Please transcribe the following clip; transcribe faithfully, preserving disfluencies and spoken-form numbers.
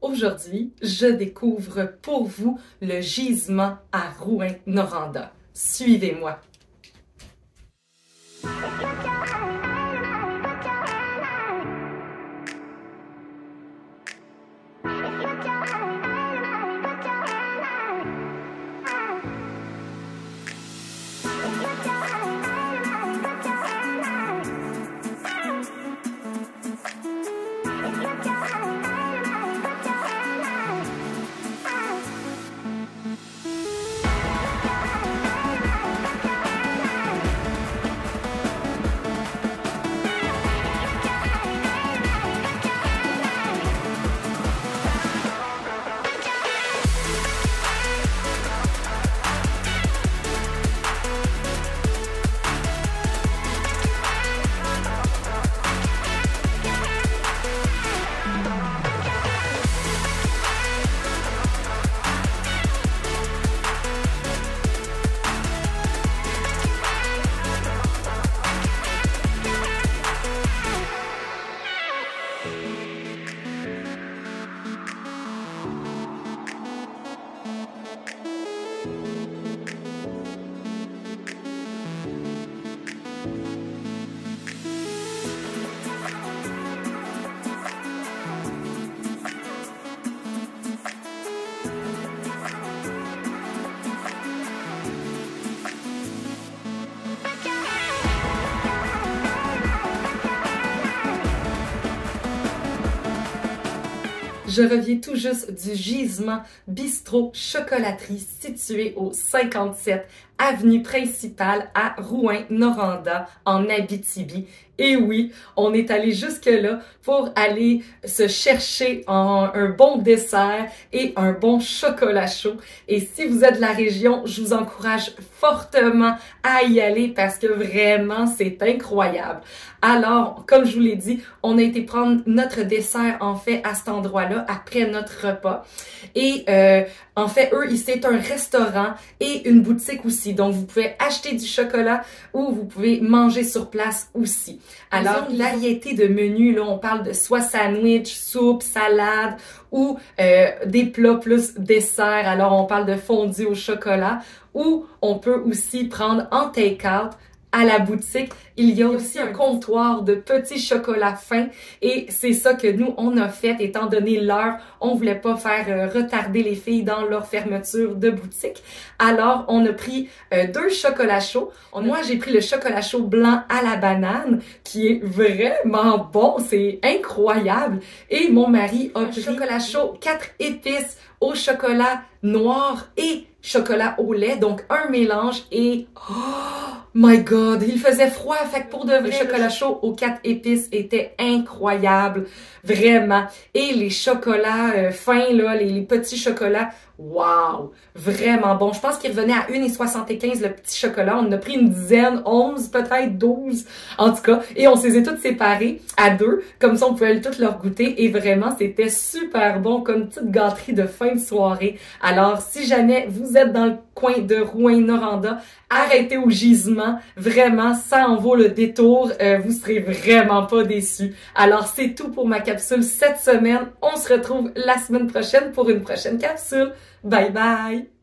Aujourd'hui, je découvre pour vous le gisement à Rouyn-Noranda. Suivez-moi. Je reviens tout juste du gisement Bistrot Chocolaterie situé au cinquante-sept avenue principale à Rouyn-Noranda en Abitibi. Et oui, on est allé jusque-là pour aller se chercher un, un bon dessert et un bon chocolat chaud. Et si vous êtes de la région, je vous encourage fortement à y aller parce que vraiment, c'est incroyable. Alors, comme je vous l'ai dit, on a été prendre notre dessert, en fait, à cet endroit-là, après notre repas. Et euh, en fait, eux, c'est un restaurant et une boutique aussi. Donc, vous pouvez acheter du chocolat ou vous pouvez manger sur place aussi. Alors, la variété de menus, là, on parle de soit sandwich, soupe, salade ou euh, des plats plus dessert. Alors, on parle de fondue au chocolat ou on peut aussi prendre en take-out. À la boutique, il y a aussi un comptoir de petits chocolats fins et c'est ça que nous, on a fait étant donné l'heure. On voulait pas faire euh, retarder les filles dans leur fermeture de boutique. Alors, on a pris euh, deux chocolats chauds. Moi, j'ai pris le chocolat chaud blanc à la banane qui est vraiment bon. C'est incroyable. Et mon mari a pris chocolat chaud quatre épices au chocolat noir et chocolat au lait. Donc, un mélange et... Oh! My God, il faisait froid, fait que pour de vrai, le chocolat chaud aux quatre épices était incroyable, vraiment. Et les chocolats euh, fins, là, les, les petits chocolats, wow, vraiment bon. Je pense qu'il revenait à une soixante-quinze le petit chocolat. On en a pris une dizaine, onze, peut-être douze, en tout cas. Et on s'est les toutes séparés à deux, comme ça on pouvait toutes leur goûter. Et vraiment, c'était super bon, comme une petite gâterie de fin de soirée. Alors, si jamais vous êtes dans le coin de Rouyn-Noranda, arrêtez au gisement. Vraiment, ça en vaut le détour. Euh, vous serez vraiment pas déçus. Alors, c'est tout pour ma capsule cette semaine. On se retrouve la semaine prochaine pour une prochaine capsule. Bye bye!